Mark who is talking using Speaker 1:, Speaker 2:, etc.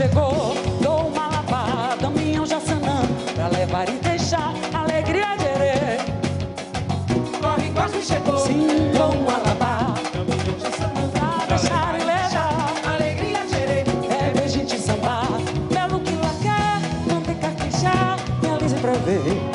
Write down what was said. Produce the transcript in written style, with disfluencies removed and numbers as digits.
Speaker 1: chegou, dou uma lavada, minhão já sanando, pra levar e deixar alegria de erê.
Speaker 2: Corre, quase chegou.
Speaker 1: Sim, dou uma lavada, minhão já sanando, pra deixar e levar
Speaker 2: alegria de erê.
Speaker 1: É ver gente sambar, pelo que lá quer, não tem carquejar, me alise pra ver.